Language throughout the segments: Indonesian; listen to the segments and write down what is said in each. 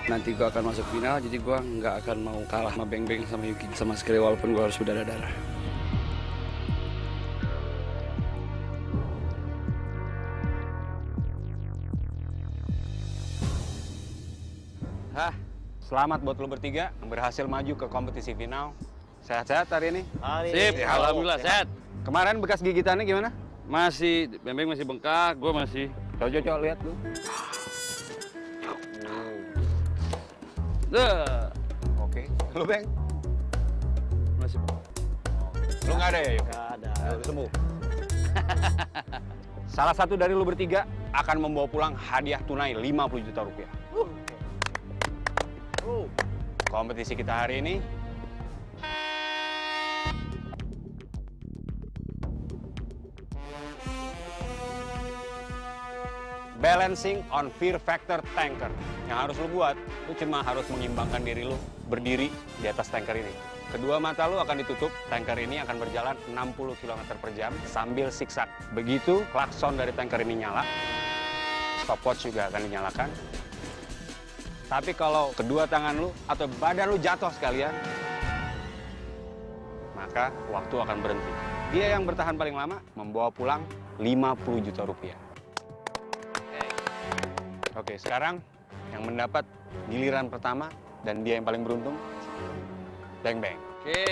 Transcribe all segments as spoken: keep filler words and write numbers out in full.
nanti gue akan masuk final, jadi gue nggak akan mau kalah sama Beng Beng sama Yuki sama sekali walaupun gue harus berdarah-darah. Hah, selamat buat lo bertiga yang berhasil maju ke kompetisi final. Sehat-sehat hari ini? Hari Sip, ini. alhamdulillah sehat. Kemarin bekas gigitannya gimana? Masih, Beng Beng masih bengkak, gue masih. Coba-coba lihat lu. Duh. Oke, lu Beng? Masih. Lu nggak ada ya, Yuk? Nggak ada. Ya, udah sembuh. Salah satu dari lu bertiga akan membawa pulang hadiah tunai lima puluh juta rupiah. Uh. Uh. Kompetisi kita hari ini Balancing on Fear Factor Tanker. Yang harus lu buat, lu cuma harus mengimbangkan diri lu berdiri di atas tanker ini. Kedua mata lu akan ditutup, tanker ini akan berjalan enam puluh kilometer per jam sambil zigzag. Begitu klakson dari tanker ini nyala, stopwatch juga akan dinyalakan. Tapi kalau kedua tangan lu atau badan lu jatuh sekalian, maka waktu akan berhenti. Dia yang bertahan paling lama membawa pulang lima puluh juta rupiah. Oke, sekarang yang mendapat giliran pertama dan dia yang paling beruntung, Beng Beng. Oke.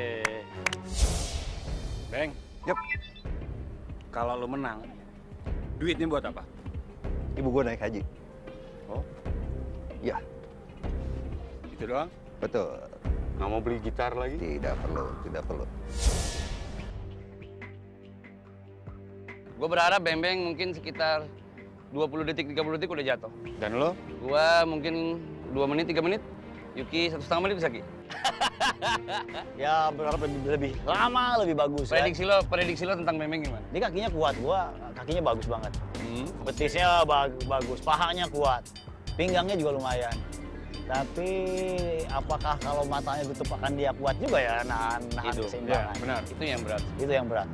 Beng, Yep. Kalau lu menang, duitnya buat apa? Ibu gue naik haji. oh, Ya, itu doang? betul. Nggak mau beli gitar lagi? Tidak perlu, tidak perlu. Gue berharap Beng Beng mungkin sekitar dua puluh detik, tiga puluh detik udah jatuh. Dan lo? Gua mungkin dua menit, tiga menit. Yuki satu setengah menit bisa, Ki? Ya berharap lebih, lebih lama, lebih bagus. Prediksi Kan? lo, prediksi lo tentang Beng Beng gimana? Dia kakinya kuat, gua kakinya bagus banget. Hmm. Betisnya bag, bagus, pahanya kuat, pinggangnya juga lumayan. Tapi apakah kalau matanya tutup akan dia kuat juga ya nahan, nahan Itu, keseimbangan? ya, benar. Itu yang berat. Itu yang berat.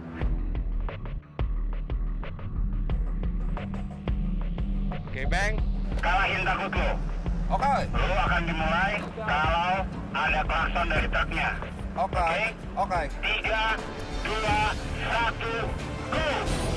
Oke, Beng. Kalahin takut lo. Oke. Lo akan dimulai kalau ada klakson dari truknya. Oke. Oke. Tiga, dua, satu, go!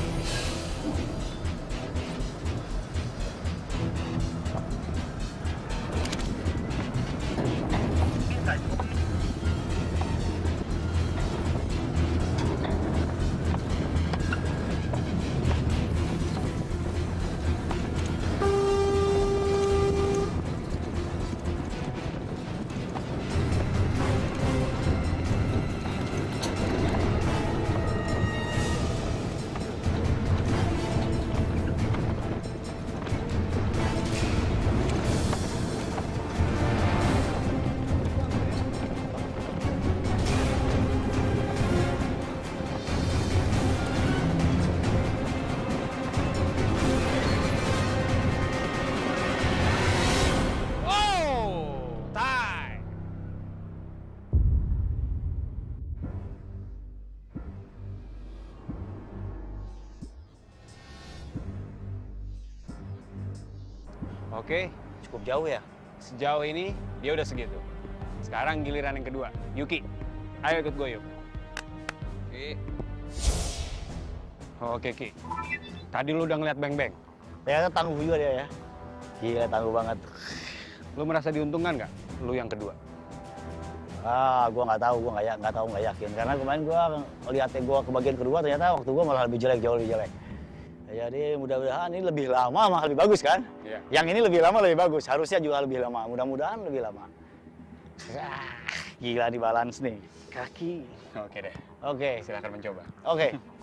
Oke, Cukup jauh ya. sejauh ini dia udah segitu. Sekarang giliran yang kedua, Yuki. Ayo ikut gue, yuk. Oke. Oke, Ki. Tadi lu udah ngeliat Beng Beng. Ternyata tangguh juga dia ya. Gila, tangguh banget. Lu merasa diuntungkan nggak? Lu yang kedua. Ah, gua nggak tahu, gua nggak ya, nggak tahu, nggak yakin. Karena kemarin gua ngeliatnya gua ke bagian kedua, ternyata waktu gua malah lebih jelek, jauh lebih jelek. Jadi mudah-mudahan ini lebih lama, malah lebih bagus kan? Iya. Yang ini lebih lama, lebih bagus. Harusnya juga lebih lama. Mudah-mudahan lebih lama. Ah, gila di balance nih. Kaki. Oke deh, Oke, silakan mencoba. oke.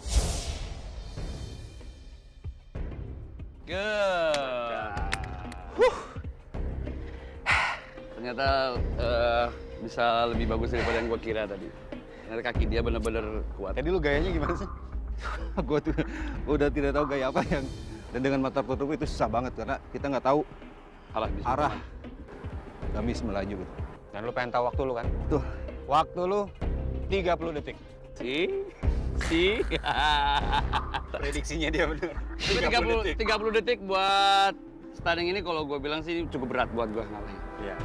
Good. Ternyata eh, bisa lebih bagus daripada yang gue kira tadi. Ternyata kaki dia benar-benar kuat. Tadi lu gayanya gimana sih? Gue tuh udah tidak tahu gaya apa yang, dan dengan mata tertutup itu susah banget karena kita nggak tahu Alah, bisa arah gamis melaju gitu. Dan lu pengen tahu waktu lu kan? Tuh, Waktu lu tiga puluh detik. Si, si. Prediksinya dia bener. tiga puluh, tiga puluh detik buat Standing ini kalau gue bilang sih cukup berat buat gue ngalahin. Iya.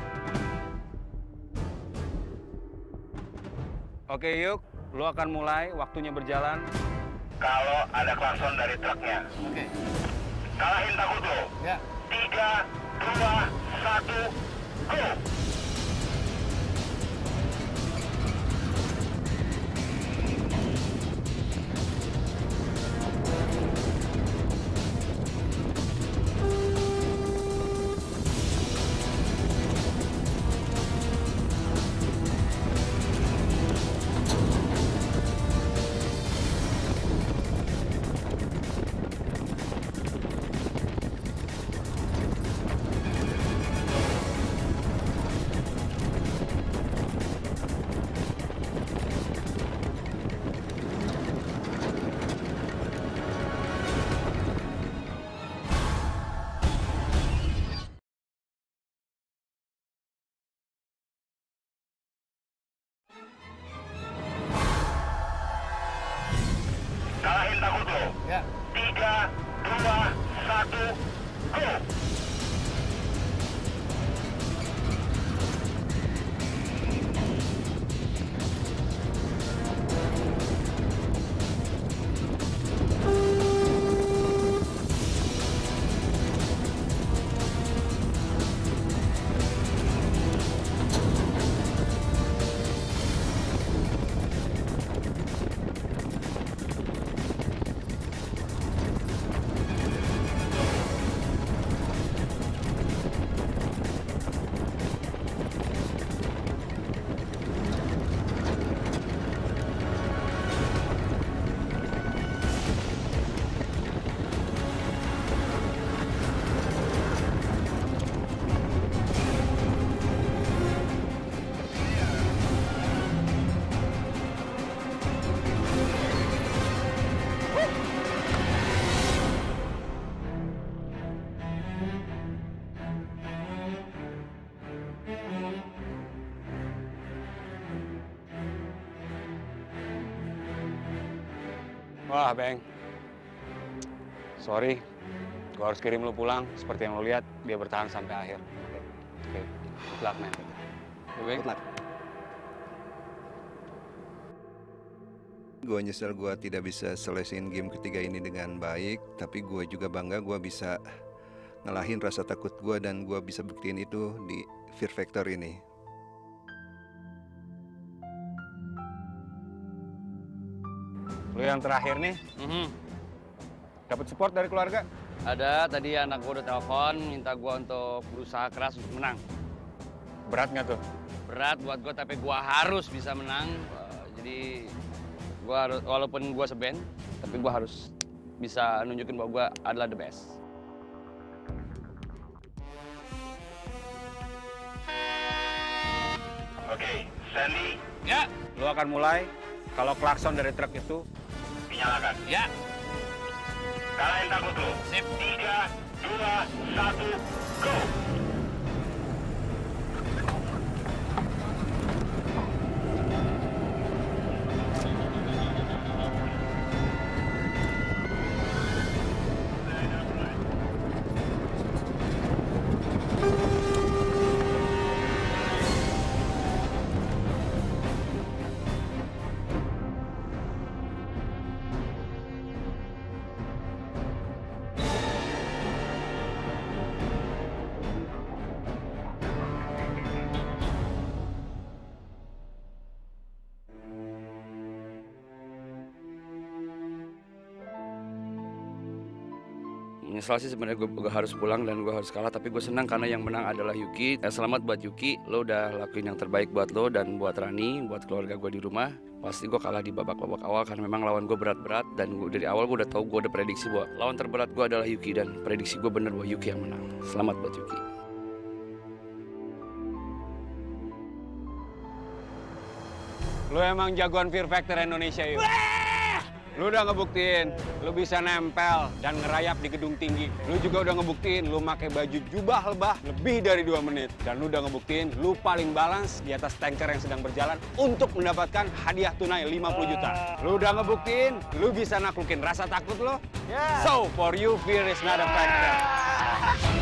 Oke Yuk, lu akan mulai, waktunya berjalan. Kalau ada klakson dari truknya. Oke. Kalahin takut lo. Ya. Tiga, dua, satu, go! Kalahin takut lo. Ya. Tiga, dua, satu, go! Wah, Beng. Sorry, gua harus kirim lu pulang. Seperti yang lu lihat, dia bertahan sampai akhir. Oke, oke. Good luck, man. Beng. Good luck. Gue nyesel gue tidak bisa selesaiin game ketiga ini dengan baik, tapi gue juga bangga gue bisa ngalahin rasa takut gue dan gue bisa buktiin itu di Fear Factor ini. Lu yang terakhir nih, Mhm. dapat support dari keluarga? Ada, tadi anak gue udah telepon, minta gue untuk berusaha keras untuk menang. Berat nggak tuh? Berat buat gue, tapi gue harus bisa menang. Uh, jadi, gue harus, walaupun gue seben, tapi gue harus bisa nunjukin bahwa gue adalah the best. Oke, Sandy, Ya, Lu akan mulai, kalau klakson dari truk itu, dinyalakan. ya, Kalahin takut lo. sip. Tiga, dua, satu, go! Menyesal sih sebenarnya gue harus pulang dan gue harus kalah, tapi gue senang karena yang menang adalah Yuki. Eh, selamat buat Yuki, lo udah lakuin yang terbaik buat lo dan buat Rani, buat keluarga gue di rumah. Pasti gue kalah di babak-babak awal karena memang lawan gue berat-berat dan gue, dari awal gue udah tahu, gue udah prediksi bahwa lawan terberat gue adalah Yuki dan prediksi gue bener bahwa Yuki yang menang. Selamat buat Yuki. lu emang jagoan Fear Factor Indonesia, yuk. Lu udah ngebuktiin, lu bisa nempel dan ngerayap di gedung tinggi. Lu juga udah ngebuktiin, lu pakai baju jubah lebah lebih dari dua menit. Dan lu udah ngebuktiin, lu paling balance di atas tanker yang sedang berjalan untuk mendapatkan hadiah tunai lima puluh juta. Lu udah ngebuktiin, lu bisa naklukin rasa takut lo. Yeah. So, for you, fear is not a factor.